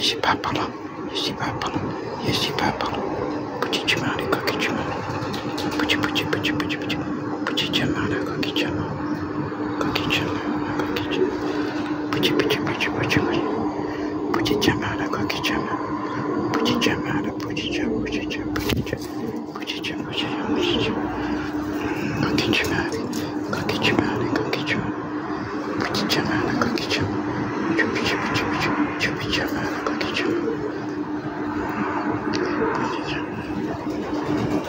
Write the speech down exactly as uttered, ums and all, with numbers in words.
c'est pas par là. C'est pas par là. C'est pas par là. Petit humain, les coquettes humains. Petit, petit, petit, petit, petit.